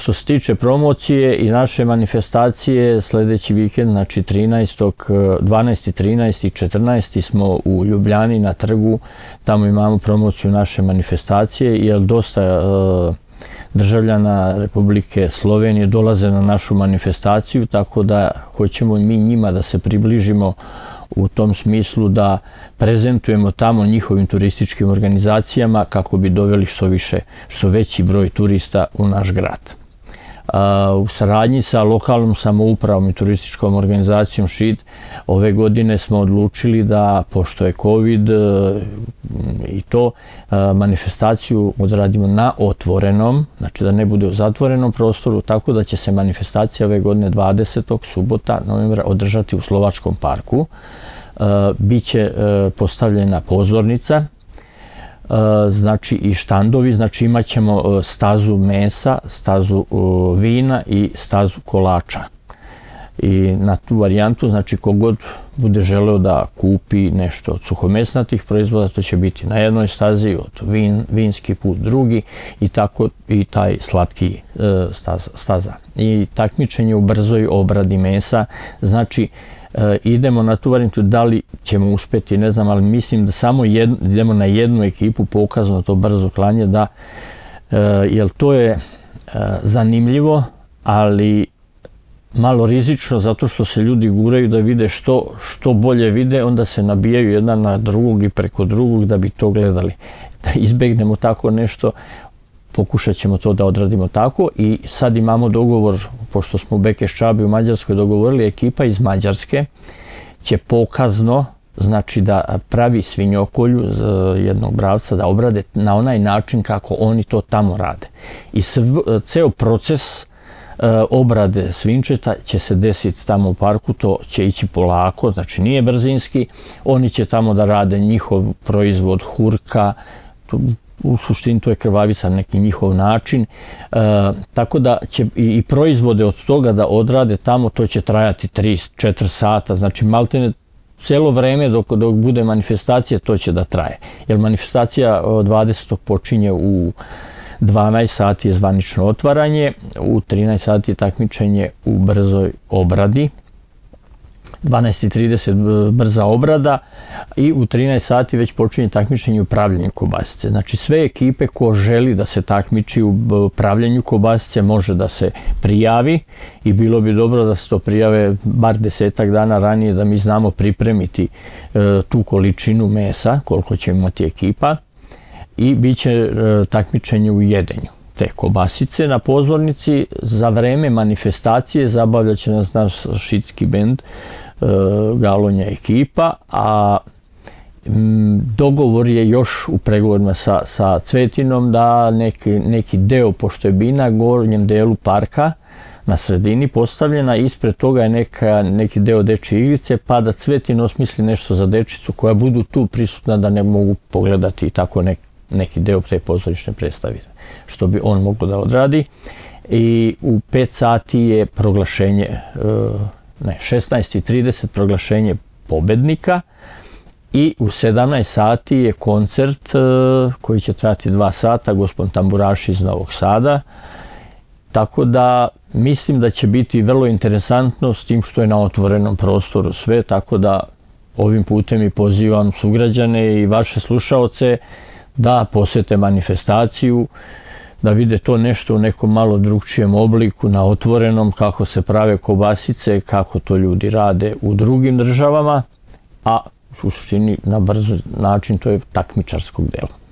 što se tiče promocije i naše manifestacije, sljedeći vikend, znači 12. 13. i 14. smo u Ljubljani na trgu, tamo imamo promociju naše manifestacije, jer dosta državljana Republike Slovenije dolaze na našu manifestaciju, tako da hoćemo mi njima da se približimo u tom smislu da prezentujemo tamo njihovim turističkim organizacijama kako bi doveli što veći broj turista u naš grad. U saradnji sa lokalnom samoupravom i turističkom organizacijom ŠID ove godine smo odlučili da, pošto je COVID i to, manifestaciju odradimo na otvorenom, znači da ne bude u zatvorenom prostoru, tako da će se manifestacija ove godine 20. subota novembra održati u Slovačkom parku. Biće postavljena pozornica, znači i štandovi, znači imat ćemo stazu mesa, stazu vina i stazu kolača. I na tu varijantu, znači kogod bude želeo da kupi nešto od suhomesnatih proizvoda, to će biti na jednoj stazi, od vinski put drugi i tako i taj slatki staza. I takmičenje u brzoj obradi mesa, znači idemo na tu varijantu, da li ćemo uspeti, ne znam, ali mislim da samo idemo na jednu ekipu pokazano to brzo klanje, da, jer to je zanimljivo, ali malo rizično, zato što se ljudi guraju da vide što bolje vide, onda se nabijaju jedan na drugog i preko drugog da bi to gledali. Da izbegnemo tako nešto, pokušat ćemo to da odradimo tako i sad imamo dogovor, pošto smo u Bekeščabi u Mađarskoj dogovorili, ekipa iz Mađarske će pokazno, znači da pravi svinjokolju jednog bravca, da obrade na onaj način kako oni to tamo rade. I ceo proces obrade svinčeta će se desiti tamo u parku, to će ići polako, znači nije brzinski, oni će tamo da rade njihov proizvod hurka, u suštini to je krvavica na neki njihov način, tako da će i proizvode od toga da odrade tamo, to će trajati 3-4 sata, znači maltene celo vreme dok bude manifestacija to će da traje, jer manifestacija od 20. počinje u 12 sati je zvanično otvaranje, u 13 sati je takmičenje u brzoj obradi, 12:30 brza obrada i u 13 sati već počinje takmičenje u pravljenju kobasice. Znači sve ekipe ko želi da se takmiči u pravljenju kobasice može da se prijavi i bilo bi dobro da se to prijave bar 10 dana ranije da mi znamo pripremiti tu količinu mesa koliko će imati ekipa i bit će takmičenje u jedenju te kobasice na pozornici. Za vreme manifestacije zabavljat će nas naš šidski bend Galonja ekipa, a dogovor je još u pregovorima sa Cvetinom da neki deo, pošto je bina gornjem delu parka na sredini postavljena, ispred toga je neki deo dečje igrice, pa da Cvetin osmisli nešto za dečicu koja budu tu prisutna da ne mogu pogledati tako neki deo te pozorišne predstave, što bi on mogao da odradi. I u 5 sati je proglašenje, 16:30 proglašenje pobednika i u 17 sati je koncert koji će trajati 2 sata, Gospon Tamburaši iz Novog Sada. Tako da mislim da će biti vrlo interesantno s tim što je na otvorenom prostoru sve, tako da ovim putem i pozivam sugrađane i vaše slušaoce da posete manifestaciju, da vide to nešto u nekom malo drugčijem obliku, na otvorenom, kako se prave kobasice, kako to ljudi rade u drugim državama, a u suštini na brz način to je takmičarskog dela.